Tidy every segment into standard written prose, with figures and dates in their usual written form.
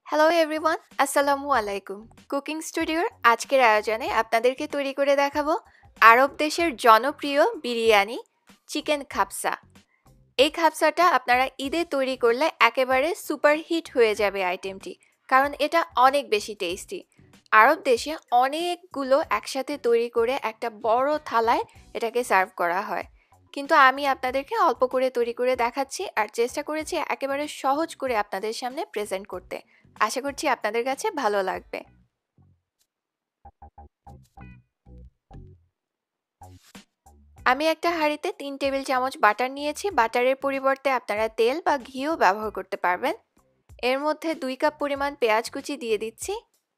Hello everyone, আসসালামু আলাইকুম। Cooking স্টুডিওর আজকের আয়োজনে আপনাদেরকে তৈরি করে দেখাবো আরব দেশের জনপ্রিয় বিরিয়ানি চিকেন খাপসা। এই খাপসাটা আপনারা ঈদে তৈরি করলে একেবারে সুপার হিট হয়ে যাবে আইটেমটি, কারণ এটা অনেক বেশি টেস্টি। আরব দেশে অনেকগুলো একসাথে তৈরি করে একটা বড় থালায় এটাকে সার্ভ করা হয়, কিন্তু আমি আপনাদেরকে অল্প করে তৈরি করে দেখাচ্ছি আর চেষ্টা করেছি একেবারে সহজ করে আপনাদের সামনে প্রেজেন্ট করতে। আশা করছি আপনাদের কাছে ভালো লাগবে। আমি একটা হাঁড়িতে 3 টেবিল চামচ বাটার নিয়েছি। বাটারের পরিবর্তে আপনারা তেল বা ঘিও ব্যবহার করতে পারবেন। এর মধ্যে 2 কাপ পরিমাণ পেঁয়াজ কুচি দিয়ে দিচ্ছি।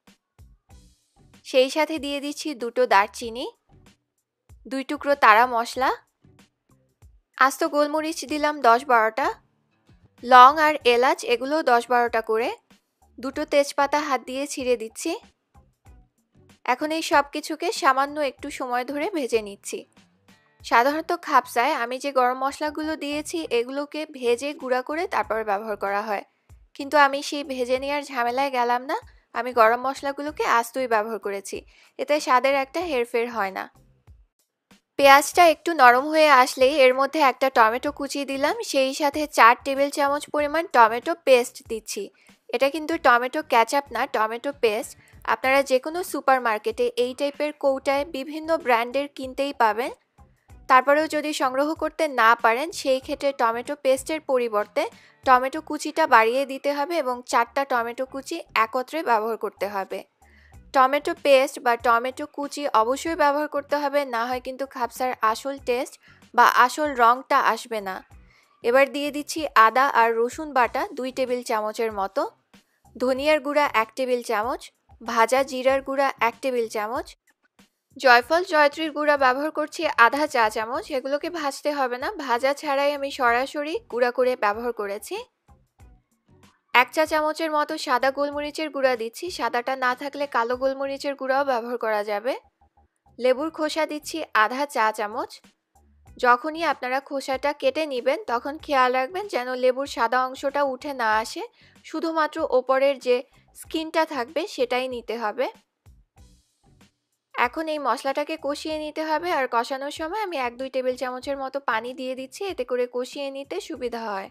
সেই সাথে দিয়ে দিচ্ছি 2টো দারচিনি, 2 টুকরো তারা মশলা, আস্ত গোলমরিচ দিলাম 10-12টা, লং আর এলাচ এগুলো 10-12টা করে, 2টো তেজপাতা হাত দিয়ে ছিঁড়ে দিচ্ছি। এখন এই সব কিছুকে সামান্য একটু সময় ধরে ভেজে নিচ্ছি। সাধারণত খাপসায় আমি যে গরম মশলাগুলো দিয়েছি এগুলোকে ভেজে গুঁড়া করে তারপর ব্যবহার করা হয়, কিন্তু আমি সেই ভেজে নেওয়ার ঝামেলায় গেলাম না। আমি গরম মশলাগুলোকে আস্তই ব্যবহার করেছি, এতে স্বাদের একটা হেরফের হয় না। পেঁয়াজটা একটু নরম হয়ে আসলেই এর মধ্যে একটা টমেটো কুচি দিলাম, সেই সাথে 4 টেবিল চামচ পরিমাণ টমেটো পেস্ট দিচ্ছি। এটা কিন্তু টমেটো ক্যাচআপ না, টমেটো পেস্ট। আপনারা যে কোনো সুপার মার্কেটে এই টাইপের কৌটায় বিভিন্ন ব্র্যান্ডের কিনতেই পাবেন। তারপরেও যদি সংগ্রহ করতে না পারেন সেই ক্ষেত্রে টমেটো পেস্টের পরিবর্তে টমেটো কুচিটা বাড়িয়ে দিতে হবে এবং 4টা টমেটো কুচি একত্রে ব্যবহার করতে হবে। টমেটো পেস্ট বা টমেটো কুচি অবশ্যই ব্যবহার করতে হবে, না হয় কিন্তু খাপসার আসল টেস্ট বা আসল রঙটা আসবে না। এবার দিয়ে দিচ্ছি আদা আর রসুন বাটা 2 টেবিল চামচের মতো, ধনিয়ার গুঁড়া 1 টেবিল চামচ, ভাজা জিরার গুঁড়া 1 টেবিল চামচ, জয়ফল জয়ত্রীর গুঁড়া ব্যবহার করছি আধা চা চামচ। এগুলোকে ভাজতে হবে না, ভাজা ছাড়াই আমি সরাসরি গুঁড়া করে ব্যবহার করেছি। 1 চা চামচের মতো সাদা গোলমরিচের গুঁড়া দিচ্ছি, সাদাটা না থাকলে কালো গোলমরিচের গুঁড়াও ব্যবহার করা যাবে। লেবুর খোসা দিচ্ছি আধা চা চামচ। যখনই আপনারা খোসাটা কেটে নেবেন তখন খেয়াল রাখবেন যেন লেবুর সাদা অংশটা উঠে না আসে, শুধুমাত্র ওপরের যে স্কিনটা থাকবে সেটাই নিতে হবে। এখন এই মশলাটাকে কষিয়ে নিতে হবে, আর কষানোর সময় আমি 1-2 টেবিল চামচের মতো পানি দিয়ে দিচ্ছি, এতে করে কষিয়ে নিতে সুবিধা হয়।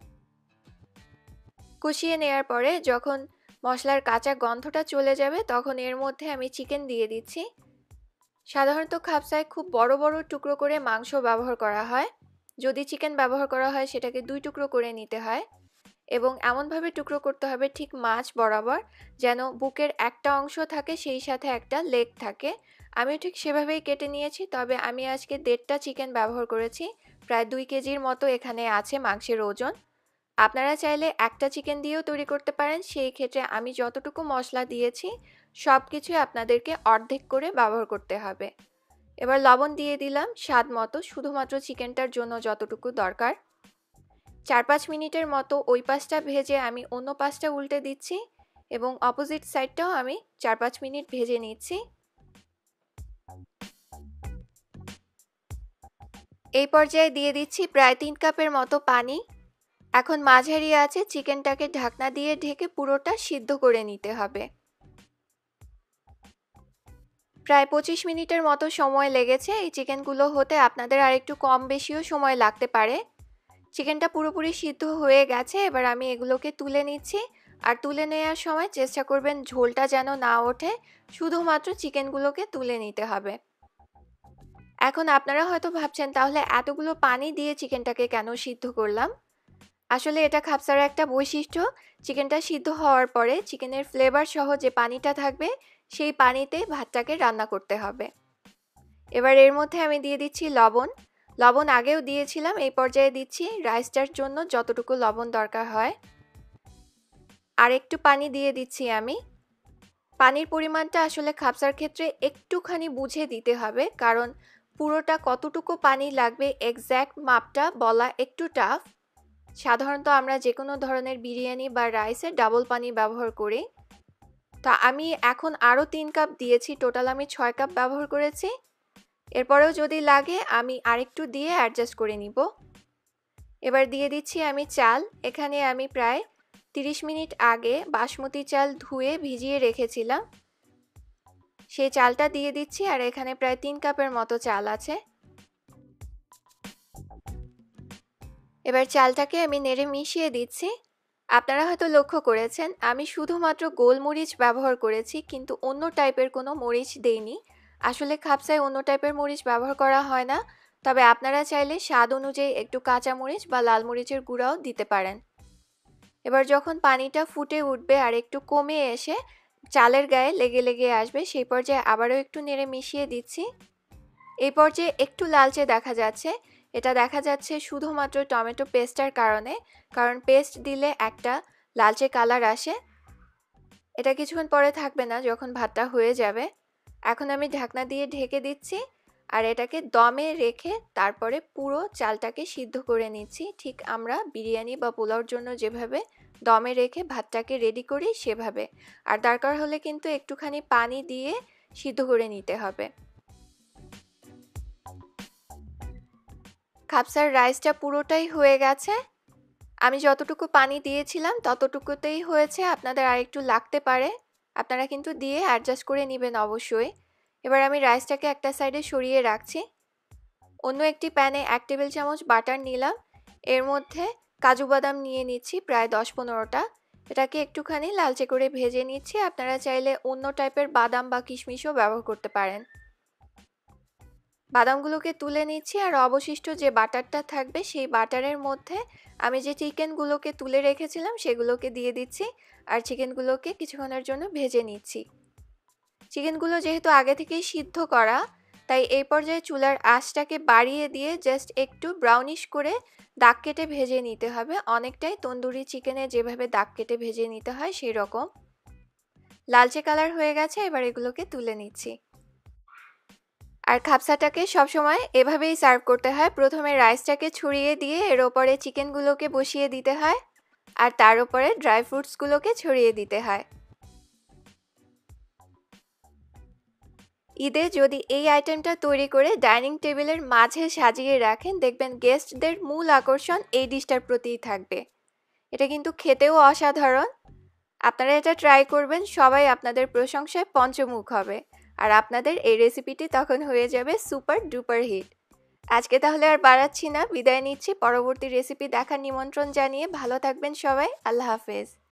কষিয়ে নেওয়ার পরে যখন মশলার কাঁচা গন্ধটা চলে যাবে তখন এর মধ্যে আমি চিকেন দিয়ে দিচ্ছি। সাধারণত খাপসায় খুব বড় বড় টুকরো করে মাংস ব্যবহার করা হয়। যদি চিকেন ব্যবহার করা হয় সেটাকে 2 টুকরো করে নিতে হয় এবং এমনভাবে টুকরো করতে হবে ঠিক মাছ বরাবর, যেন বুকের একটা অংশ থাকে সেই সাথে একটা লেগ থাকে। আমিও ঠিক সেভাবেই কেটে নিয়েছি, তবে আমি আজকে 1.5টা চিকেন ব্যবহার করেছি। প্রায় 2 কেজির মতো এখানে আছে মাংসের ওজন। আপনারা চাইলে একটা চিকেন দিয়েও তৈরি করতে পারেন, সেই ক্ষেত্রে আমি যতটুকু মশলা দিয়েছি সব কিছুই আপনাদেরকে অর্ধেক করে ব্যবহার করতে হবে। এবার লবণ দিয়ে দিলাম স্বাদ মতো, শুধুমাত্র চিকেনটার জন্য যতটুকু দরকার। 4-5 মিনিটের মতো ওই পাশটা ভেজে আমি অন্য পাশটা উল্টে দিচ্ছি এবং অপোজিট সাইডটাও আমি 4-5 মিনিট ভেজে নিচ্ছি। এই পর্যায়ে দিয়ে দিচ্ছি প্রায় 3 কাপের মতো পানি। এখন মাঝারি আঁচে চিকেনটাকে ঢাকনা দিয়ে ঢেকে পুরোটা সিদ্ধ করে নিতে হবে। প্রায় 25 মিনিটের মতো সময় লেগেছে এই চিকেনগুলো হতে, আপনাদের আরেকটু কম বেশিও সময় লাগতে পারে। চিকেনটা পুরোপুরি সিদ্ধ হয়ে গেছে, এবার আমি এগুলোকে তুলে নিচ্ছি। আর তুলে নেওয়ার সময় চেষ্টা করবেন ঝোলটা যেন না ওঠে, শুধুমাত্র চিকেনগুলোকে তুলে নিতে হবে। এখন আপনারা হয়তো ভাবছেন তাহলে এতগুলো পানি দিয়ে চিকেনটাকে কেন সিদ্ধ করলাম। আসলে এটা খাপসার একটা বৈশিষ্ট্য, চিকেনটা সিদ্ধ হওয়ার পরে চিকেনের ফ্লেভার সহ যে পানিটা থাকবে সেই পানিতে ভাতটাকে রান্না করতে হবে। এবার এর মধ্যে আমি দিয়ে দিচ্ছি লবণ। লবণ আগেও দিয়েছিলাম, এই পর্যায়ে দিচ্ছি রাইসটার জন্য যতটুকু লবণ দরকার হয়। আর একটু পানি দিয়ে দিচ্ছি আমি। পানির পরিমাণটা আসলে খাপসার ক্ষেত্রে একটুখানি বুঝে দিতে হবে, কারণ পুরোটা কতটুকু পানি লাগবে এক্স্যাক্ট মাপটা বলা একটু টাফ। সাধারণত আমরা যে কোনো ধরনের বিরিয়ানি বা রাইসে ডাবল পানি ব্যবহার করি। তা আমি এখন আরও 3 কাপ দিয়েছি, টোটাল আমি 6 কাপ ব্যবহার করেছি। এরপরেও যদি লাগে আমি আরেকটু দিয়ে অ্যাডজাস্ট করে নিব। এবার দিয়ে দিচ্ছি আমি চাল। এখানে আমি প্রায় 30 মিনিট আগে বাসমতি চাল ধুয়ে ভিজিয়ে রেখেছিলাম, সেই চালটা দিয়ে দিচ্ছি। আর এখানে প্রায় 3 কাপের মতো চাল আছে। এবার চালটাকে আমি নেড়ে মিশিয়ে দিচ্ছি। আপনারা হয়তো লক্ষ্য করেছেন আমি শুধুমাত্র গোলমরিচ ব্যবহার করেছি, কিন্তু অন্য টাইপের কোনো মরিচ দেইনি। আসলে খাপসায় অন্য টাইপের মরিচ ব্যবহার করা হয় না, তবে আপনারা চাইলে স্বাদ অনুযায়ী একটু কাঁচা মরিচ বা লাল মরিচের গুঁড়াও দিতে পারেন। এবার যখন পানিটা ফুটে উঠবে আর একটু কমে এসে চালের গায়ে লেগে লেগে আসবে, সেই পর্যায়ে আবারও একটু নেড়ে মিশিয়ে দিচ্ছি। এই পর্যায়ে একটু লালচে দেখা যাচ্ছে, এটা দেখা যাচ্ছে শুধুমাত্র টমেটো পেস্টার কারণে, কারণ পেস্ট দিলে একটা লালচে কালার আসে। এটা কিছুক্ষণ পরে থাকবে না, যখন ভাতটা হয়ে যাবে। এখন আমি ঢাকনা দিয়ে ঢেকে দিচ্ছি আর এটাকে দমে রেখে তারপরে পুরো চালটাকে সিদ্ধ করে নিচ্ছি, ঠিক আমরা বিরিয়ানি বা পোলাওর জন্য যেভাবে দমে রেখে ভাতটাকে রেডি করি সেভাবে। আর দরকার হলে কিন্তু একটুখানি পানি দিয়ে সিদ্ধ করে নিতে হবে। খাপসার রাইসটা পুরোটাই হয়ে গেছে। আমি যতটুকু পানি দিয়েছিলাম ততটুকুতেই হয়েছে, আপনাদের আরেকটু লাগতে পারে, আপনারা কিন্তু দিয়ে অ্যাডজাস্ট করে নেবেন অবশ্যই। এবার আমি রাইসটাকে একটা সাইডে সরিয়ে রাখছি। অন্য একটি প্যানে 1 টেবিল চামচ বাটার নিলাম, এর মধ্যে কাজু বাদাম নিয়ে নিচ্ছি প্রায় 10-15টা। এটাকে একটুখানি লালচে করে ভেজে নিচ্ছি। আপনারা চাইলে অন্য টাইপের বাদাম বা কিশমিশও ব্যবহার করতে পারেন। বাদামগুলোকে তুলে নিচ্ছি আর অবশিষ্ট যে বাটারটা থাকবে সেই বাটারের মধ্যে আমি যে চিকেনগুলোকে তুলে রেখেছিলাম সেগুলোকে দিয়ে দিচ্ছি আর চিকেনগুলোকে কিছুক্ষণের জন্য ভেজে নিচ্ছি। চিকেনগুলো যেহেতু আগে থেকেই সিদ্ধ করা, তাই এই পর্যায়ে চুলার আঁচটাকে বাড়িয়ে দিয়ে জাস্ট একটু ব্রাউনিশ করে দাগ কেটে ভেজে নিতে হবে, অনেকটাই তন্দুরি চিকেনে যেভাবে দাগ কেটে ভেজে নিতে হয় সেই রকম। লালচে কালার হয়ে গেছে, এবার এগুলোকে তুলে নিচ্ছি। আর খাপসাটাকে সবসময় এভাবেই সার্ভ করতে হয়। প্রথমে রাইসটাকে ছড়িয়ে দিয়ে এর ওপরে চিকেনগুলোকে বসিয়ে দিতে হয় আর তার উপরে ড্রাই ফ্রুটসগুলোকে ছড়িয়ে দিতে হয়। ঈদে যদি এই আইটেমটা তৈরি করে ডাইনিং টেবিলের মাঝে সাজিয়ে রাখেন, দেখবেন গেস্টদের মূল আকর্ষণ এই ডিশটার প্রতিই থাকবে। এটা কিন্তু খেতেও অসাধারণ। আপনারা এটা ট্রাই করবেন, সবাই আপনাদের প্রশংসায় পঞ্চমুখ হবে আর আপনাদের এই রেসিপিটি তখন হয়ে যাবে সুপার ডুপার হিট। আজকে তাহলে আর বাড়াচ্ছি না, বিদায় নিচ্ছি। পরবর্তী রেসিপি দেখার নিমন্ত্রণ জানিয়ে ভালো থাকবেন সবাই। আল্লাহ হাফেজ।